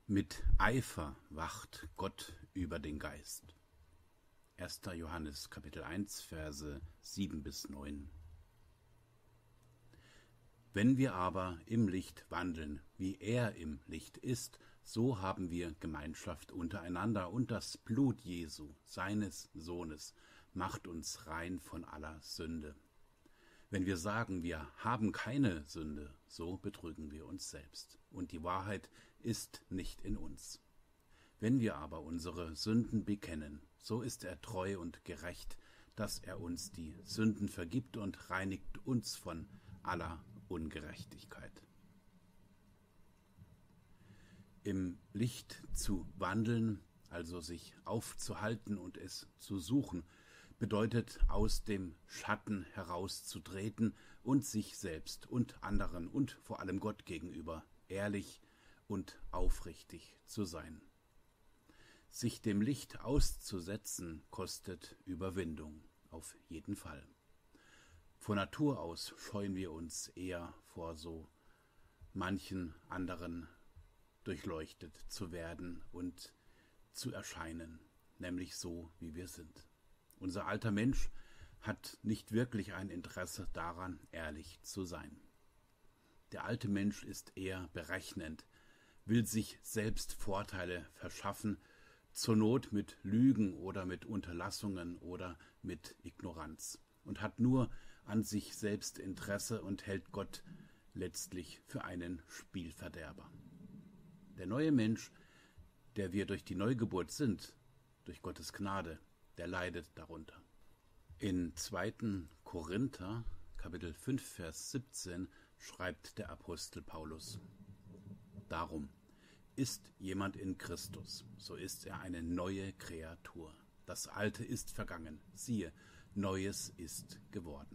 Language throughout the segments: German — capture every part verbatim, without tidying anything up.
Mit Eifer wacht Gott über den Geist. erster Johannes Kapitel eins, Verse sieben bis neun. Wenn wir aber im Licht wandeln, wie er im Licht ist, so haben wir Gemeinschaft untereinander, und das Blut Jesu, seines Sohnes, macht uns rein von aller Sünde. Wenn wir sagen, wir haben keine Sünde, so betrügen wir uns selbst, und die Wahrheit ist nicht in uns. Wenn wir aber unsere Sünden bekennen, so ist er treu und gerecht, dass er uns die Sünden vergibt und reinigt uns von aller Ungerechtigkeit. Im Licht zu wandeln, also sich aufzuhalten und es zu suchen, bedeutet aus dem Schatten herauszutreten und sich selbst und anderen und vor allem Gott gegenüber ehrlich und aufrichtig zu sein. Sich dem Licht auszusetzen kostet Überwindung, auf jeden Fall. Von Natur aus scheuen wir uns eher vor so manchen anderen durchleuchtet zu werden und zu erscheinen, nämlich so, wie wir sind. Unser alter Mensch hat nicht wirklich ein Interesse daran, ehrlich zu sein. Der alte Mensch ist eher berechnend, will sich selbst Vorteile verschaffen, zur Not mit Lügen oder mit Unterlassungen oder mit Ignoranz, und hat nur an sich selbst Interesse und hält Gott letztlich für einen Spielverderber. Der neue Mensch, der wir durch die Neugeburt sind, durch Gottes Gnade, der leidet darunter. In zweiten Korinther, Kapitel fünf, Vers siebzehn, schreibt der Apostel Paulus: Darum, ist jemand in Christus, so ist er eine neue Kreatur. Das Alte ist vergangen, siehe, Neues ist geworden.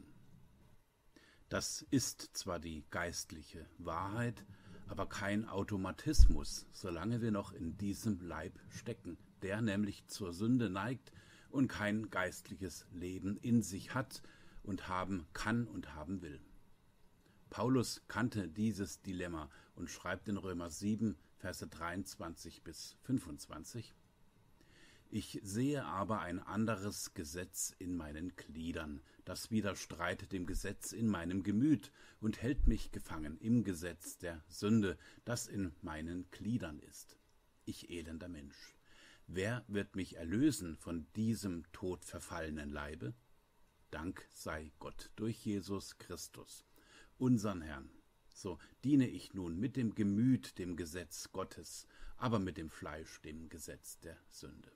Das ist zwar die geistliche Wahrheit, aber kein Automatismus, solange wir noch in diesem Leib stecken, der nämlich zur Sünde neigt und kein geistliches Leben in sich hat und haben kann und haben will. Paulus kannte dieses Dilemma und schreibt in Römer sieben, Verse dreiundzwanzig bis fünfundzwanzig: Ich sehe aber ein anderes Gesetz in meinen Gliedern, das widerstreitet dem Gesetz in meinem Gemüt und hält mich gefangen im Gesetz der Sünde, das in meinen Gliedern ist. Ich elender Mensch, wer wird mich erlösen von diesem todverfallenen Leibe? Dank sei Gott durch Jesus Christus, unseren Herrn. So diene ich nun mit dem Gemüt dem Gesetz Gottes, aber mit dem Fleisch dem Gesetz der Sünde.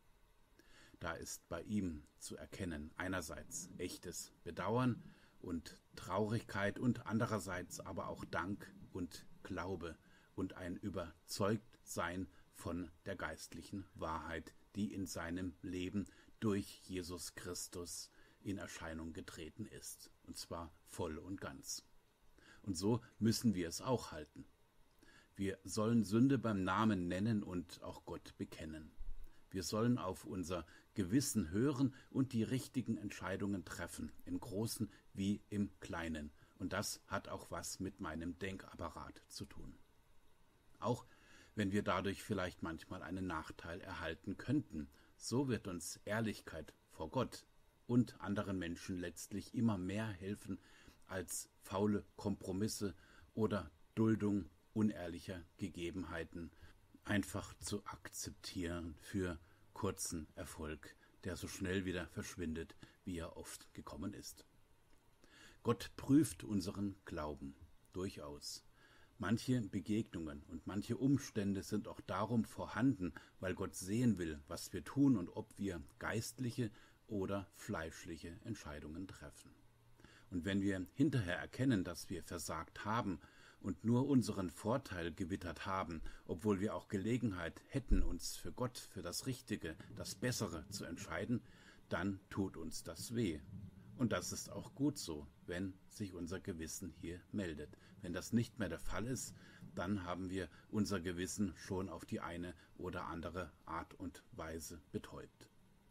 Da ist bei ihm zu erkennen einerseits echtes Bedauern und Traurigkeit und andererseits aber auch Dank und Glaube und ein Überzeugtsein von der geistlichen Wahrheit, die in seinem Leben durch Jesus Christus in Erscheinung getreten ist, und zwar voll und ganz. Und so müssen wir es auch halten. Wir sollen Sünde beim Namen nennen und auch Gott bekennen. Wir sollen auf unser Gewissen hören und die richtigen Entscheidungen treffen, im Großen wie im Kleinen. Und das hat auch was mit meinem Denkapparat zu tun. Auch wenn wir dadurch vielleicht manchmal einen Nachteil erhalten könnten, so wird uns Ehrlichkeit vor Gott und anderen Menschen letztlich immer mehr helfen, als faule Kompromisse oder Duldung unehrlicher Gegebenheiten einfach zu akzeptieren für kurzen Erfolg, der so schnell wieder verschwindet, wie er oft gekommen ist. Gott prüft unseren Glauben durchaus. Manche Begegnungen und manche Umstände sind auch darum vorhanden, weil Gott sehen will, was wir tun und ob wir geistliche oder fleischliche Entscheidungen treffen. Und wenn wir hinterher erkennen, dass wir versagt haben und nur unseren Vorteil gewittert haben, obwohl wir auch Gelegenheit hätten, uns für Gott, für das Richtige, das Bessere zu entscheiden, dann tut uns das weh. Und das ist auch gut so, wenn sich unser Gewissen hier meldet. Wenn das nicht mehr der Fall ist, dann haben wir unser Gewissen schon auf die eine oder andere Art und Weise betäubt.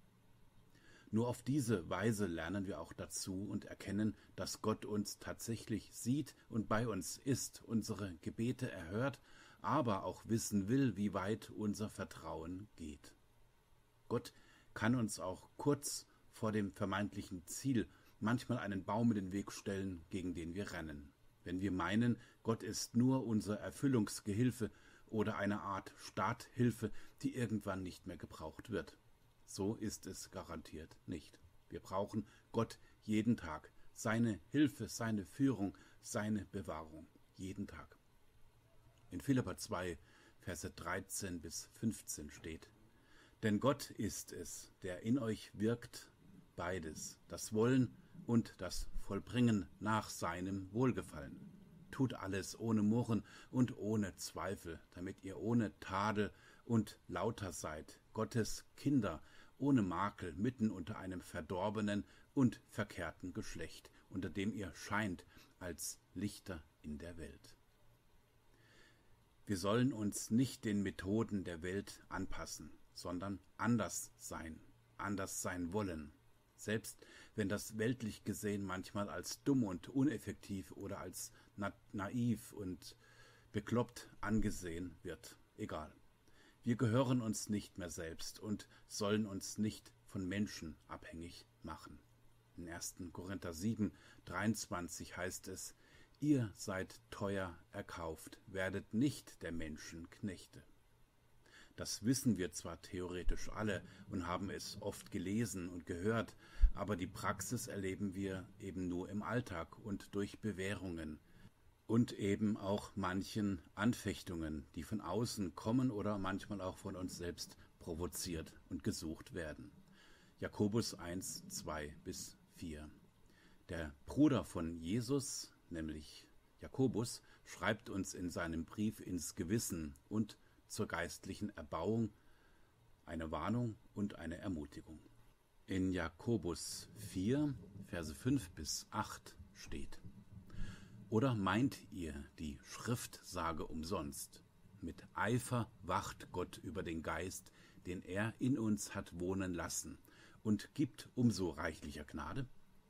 Nur auf diese Weise lernen wir auch dazu und erkennen, dass Gott uns tatsächlich sieht und bei uns ist, unsere Gebete erhört, aber auch wissen will, wie weit unser Vertrauen geht. Gott kann uns auch kurz vor dem vermeintlichen Ziel manchmal einen Baum in den Weg stellen, gegen den wir rennen. Wenn wir meinen, Gott ist nur unser Erfüllungsgehilfe oder eine Art Starthilfe, die irgendwann nicht mehr gebraucht wird. So ist es garantiert nicht. Wir brauchen Gott jeden Tag, seine Hilfe, seine Führung, seine Bewahrung, jeden Tag. In Philipper zwei, Verse dreizehn bis fünfzehn steht: Denn Gott ist es, der in euch wirkt, beides, das Wollen und das Vollbringen nach seinem Wohlgefallen. Tut alles ohne Murren und ohne Zweifel, damit ihr ohne Tadel und lauter seid, Gottes Kinder, ohne Makel, mitten unter einem verdorbenen und verkehrten Geschlecht, unter dem ihr scheint als Lichter in der Welt. Wir sollen uns nicht den Methoden der Welt anpassen, sondern anders sein, anders sein wollen. Selbst wenn das weltlich gesehen manchmal als dumm und uneffektiv oder als na- naiv und bekloppt angesehen wird. Egal. Wir gehören uns nicht mehr selbst und sollen uns nicht von Menschen abhängig machen. In ersten Korinther sieben, dreiundzwanzig heißt es: Ihr seid teuer erkauft, werdet nicht der Menschen Knechte. Das wissen wir zwar theoretisch alle und haben es oft gelesen und gehört, aber die Praxis erleben wir eben nur im Alltag und durch Bewährungen und eben auch manchen Anfechtungen, die von außen kommen oder manchmal auch von uns selbst provoziert und gesucht werden. Jakobus eins, zwei bis vier. Der Bruder von Jesus, nämlich Jakobus, schreibt uns in seinem Brief ins Gewissen und zur geistlichen Erbauung eine Warnung und eine Ermutigung. In Jakobus vier, Verse fünf bis acht steht: Oder meint ihr, die Schrift sage umsonst? Mit Eifer wacht Gott über den Geist, den er in uns hat wohnen lassen, und gibt umso reichlicher Gnade?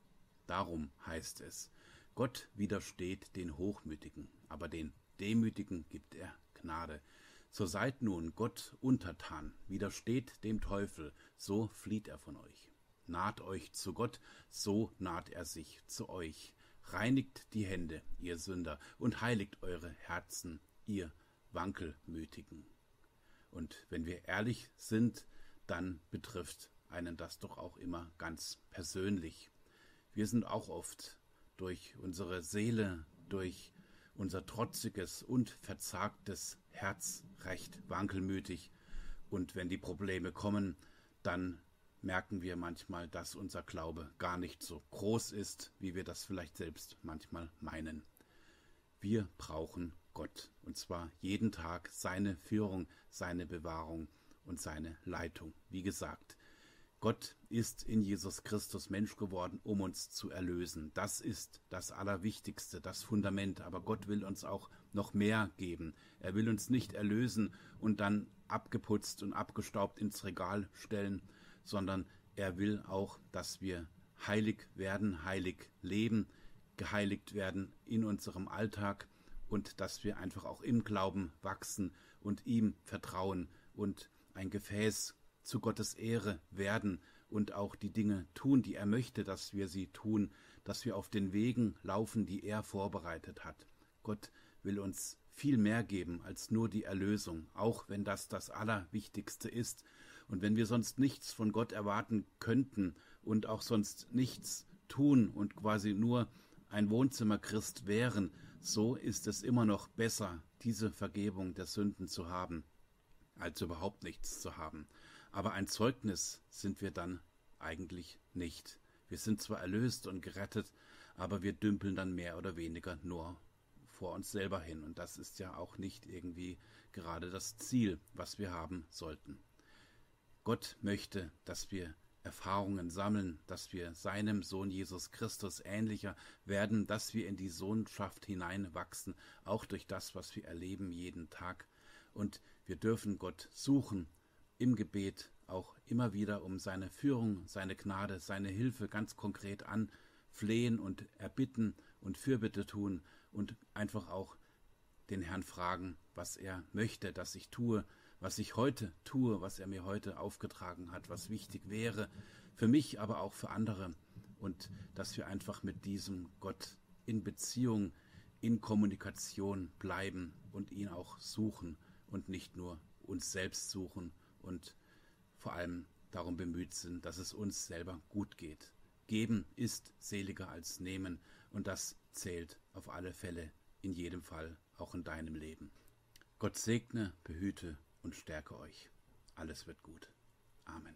Darum heißt es: Gott widersteht den Hochmütigen, aber den Demütigen gibt er Gnade. So seid nun Gott untertan, widersteht dem Teufel, so flieht er von euch. Naht euch zu Gott, so naht er sich zu euch. Reinigt die Hände, ihr Sünder, und heiligt eure Herzen, ihr Wankelmütigen. Und wenn wir ehrlich sind, dann betrifft einen das doch auch immer ganz persönlich. Wir sind auch oft durch unsere Seele, durch unser trotziges und verzagtes Herz recht wankelmütig. Und wenn die Probleme kommen, dann merken wir manchmal, dass unser Glaube gar nicht so groß ist, wie wir das vielleicht selbst manchmal meinen. Wir brauchen Gott, und zwar jeden Tag seine Führung, seine Bewahrung und seine Leitung. Wie gesagt, Gott ist in Jesus Christus Mensch geworden, um uns zu erlösen. Das ist das Allerwichtigste, das Fundament. Aber Gott will uns auch noch mehr geben. Er will uns nicht erlösen und dann abgeputzt und abgestaubt ins Regal stellen, sondern er will auch, dass wir heilig werden, heilig leben, geheiligt werden in unserem Alltag und dass wir einfach auch im Glauben wachsen und ihm vertrauen und ein Gefäß zu Gottes Ehre werden und auch die Dinge tun, die er möchte, dass wir sie tun, dass wir auf den Wegen laufen, die er vorbereitet hat. Gott will uns viel mehr geben als nur die Erlösung, auch wenn das das Allerwichtigste ist. Und wenn wir sonst nichts von Gott erwarten könnten und auch sonst nichts tun und quasi nur ein Wohnzimmerchrist wären, so ist es immer noch besser, diese Vergebung der Sünden zu haben, als überhaupt nichts zu haben. Aber ein Zeugnis sind wir dann eigentlich nicht. Wir sind zwar erlöst und gerettet, aber wir dümpeln dann mehr oder weniger nur vor uns selber hin. Und das ist ja auch nicht irgendwie gerade das Ziel, was wir haben sollten. Gott möchte, dass wir Erfahrungen sammeln, dass wir seinem Sohn Jesus Christus ähnlicher werden, dass wir in die Sohnschaft hineinwachsen, auch durch das, was wir erleben jeden Tag. Und wir dürfen Gott suchen, im Gebet auch immer wieder um seine Führung, seine Gnade, seine Hilfe ganz konkret anflehen und erbitten und Fürbitte tun und einfach auch den Herrn fragen, was er möchte, dass ich tue, was ich heute tue, was er mir heute aufgetragen hat, was wichtig wäre, für mich, aber auch für andere. Und dass wir einfach mit diesem Gott in Beziehung, in Kommunikation bleiben und ihn auch suchen und nicht nur uns selbst suchen und vor allem darum bemüht sind, dass es uns selber gut geht. Geben ist seliger als nehmen und das zählt auf alle Fälle, in jedem Fall, auch in deinem Leben. Gott segne, behüte und stärke euch. Alles wird gut. Amen.